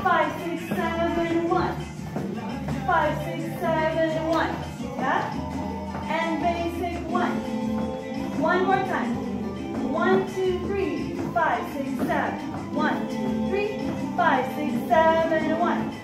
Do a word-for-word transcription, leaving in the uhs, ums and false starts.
five, six, seven, one. Five, six, seven, one. Yeah? And basic one. One more time. One, two, three, five, six, seven. One, two, three, five, six, seven, one.